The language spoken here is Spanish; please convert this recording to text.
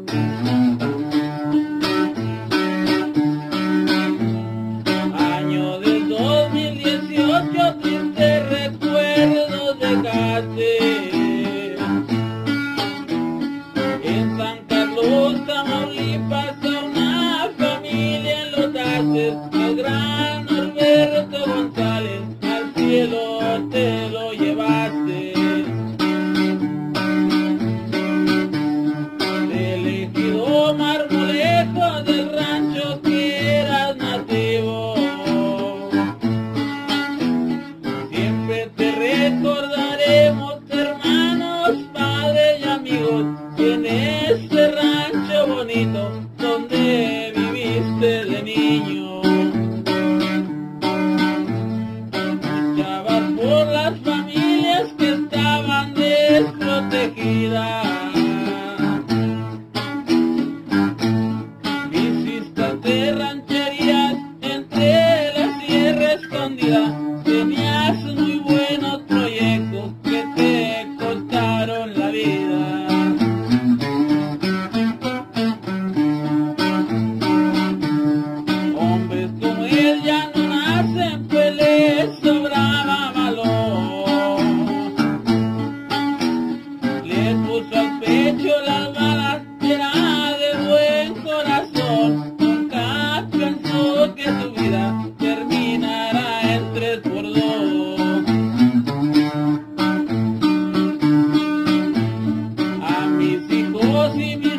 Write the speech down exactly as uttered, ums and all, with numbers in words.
Año del dos mil dieciocho, triste recuerdos dejaste. En San Carlos, Tamaulipas, a una familia enlotaste. Al gran Norberto González, al cielo te lo llevaste. Del ejido Marmolejo, del rancho que eras nativo, siempre te recordaremos, hermanos, padres y amigos, en este rancho bonito donde viviste de niño. Luchabas por las familias que estaban desprotegidas. Visitaste rancherías entre la sierra escondida. Tenías muy buenos proyectos que te costaron la vida. Hombres como él ya no nacen, pues les sobraba valor. Les puso al pecho las balas, era de buen corazón. Nunca pensó que su vida terminara en tres por dos. A mis hijos y mis